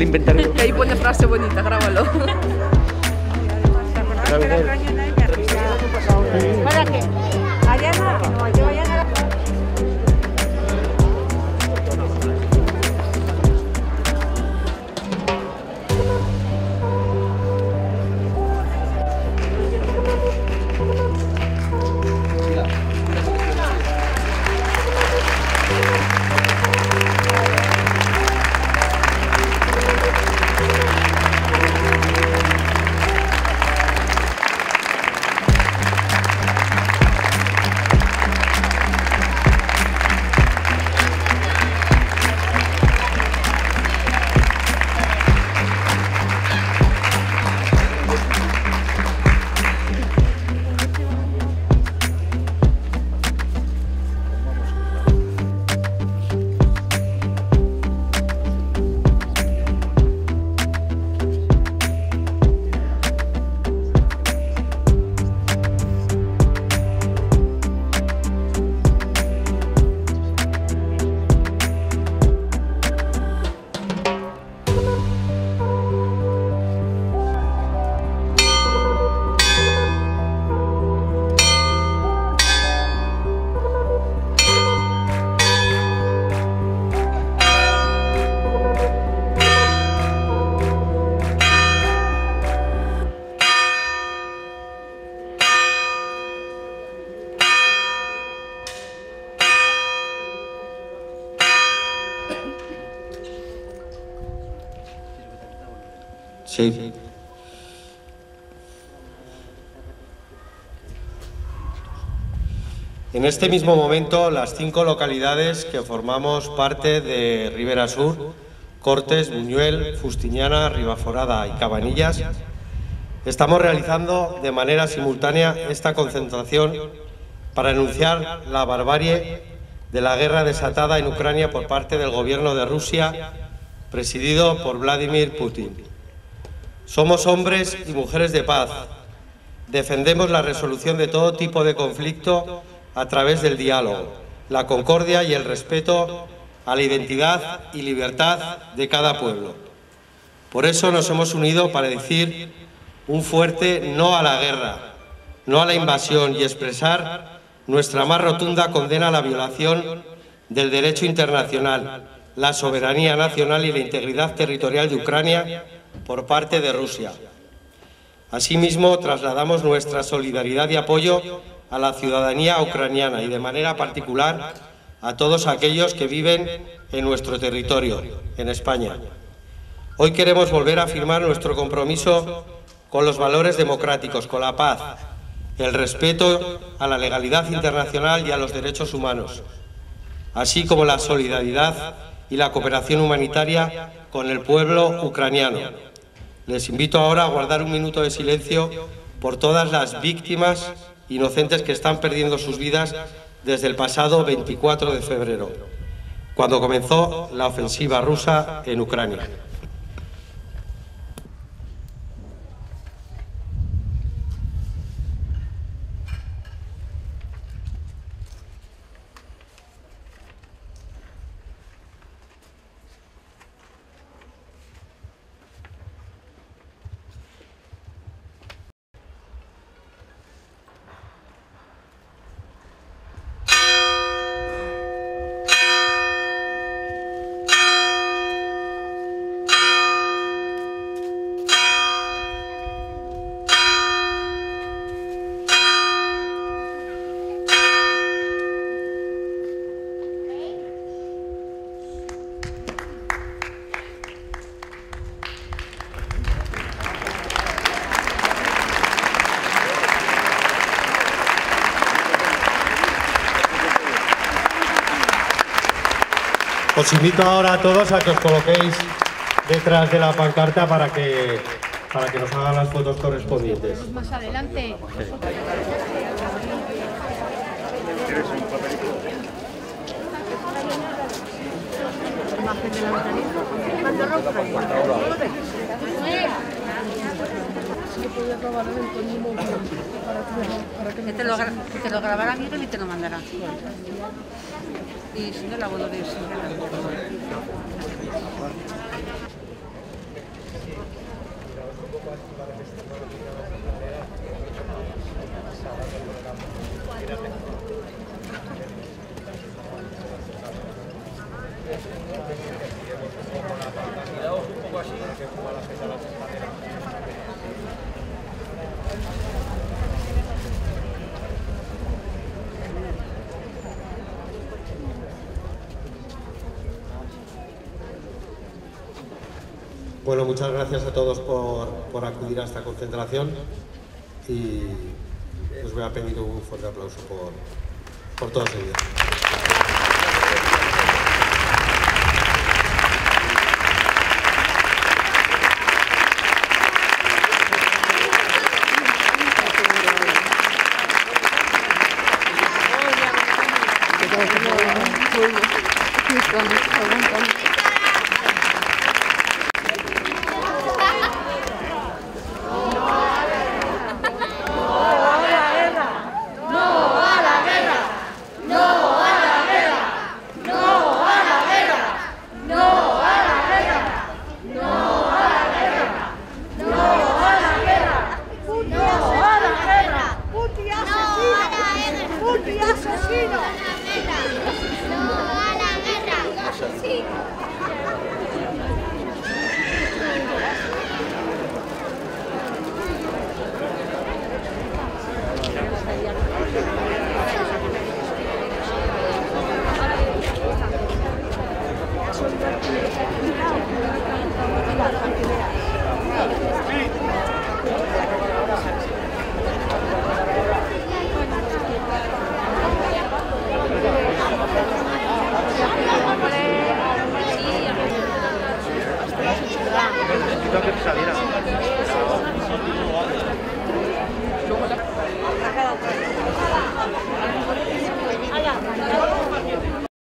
lo inventaré. Que ahí pone frase bonita, grábalo. ¿Para qué? Allá no, que no, yo allá no. Sí. En este mismo momento, las 5 localidades que formamos parte de Ribera Sur, Cortes, Buñuel, Fustiñana, Ribaforada y Cabanillas, estamos realizando de manera simultánea esta concentración para denunciar la barbarie de la guerra desatada en Ucrania por parte del gobierno de Rusia, presidido por Vladimir Putin. Somos hombres y mujeres de paz. Defendemos la resolución de todo tipo de conflicto a través del diálogo, la concordia y el respeto a la identidad y libertad de cada pueblo. Por eso nos hemos unido para decir un fuerte no a la guerra, no a la invasión y expresar nuestra más rotunda condena a la violación del derecho internacional, la soberanía nacional y la integridad territorial de Ucrania por parte de Rusia. Asimismo, trasladamos nuestra solidaridad y apoyo a la ciudadanía ucraniana y, de manera particular, a todos aquellos que viven en nuestro territorio, en España. Hoy queremos volver a afirmar nuestro compromiso con los valores democráticos, con la paz, el respeto a la legalidad internacional y a los derechos humanos, así como la solidaridad y la cooperación humanitaria con el pueblo ucraniano. Les invito ahora a guardar un minuto de silencio por todas las víctimas inocentes que están perdiendo sus vidas desde el pasado 24 de febrero, cuando comenzó la ofensiva rusa en Ucrania. Os invito ahora a todos a que os coloquéis detrás de la pancarta para que nos hagan las fotos correspondientes. Más adelante. Que te lo grabará Miguel y te lo mandará. Y si no, la vuelvo a ver. Bueno, muchas gracias a todos por acudir a esta concentración y os voy a pedir un fuerte aplauso por todos ellos. Necesito que saliera.